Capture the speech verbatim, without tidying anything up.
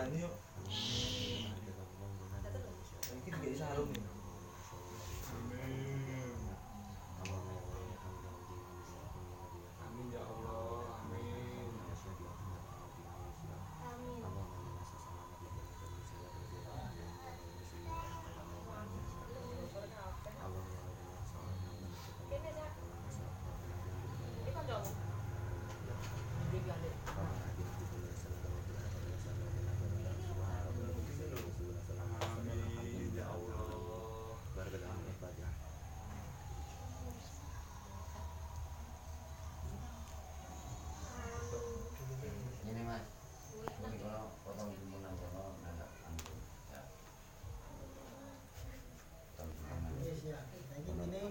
ini yuk. Ini juga sarung nih. Amin. Amin ya Allah. Amin. Amin ya Allah. Ini mas, ini kalau potong jemuran kalau nggak antum ya. Potong jemuran. Yes ya, ini ini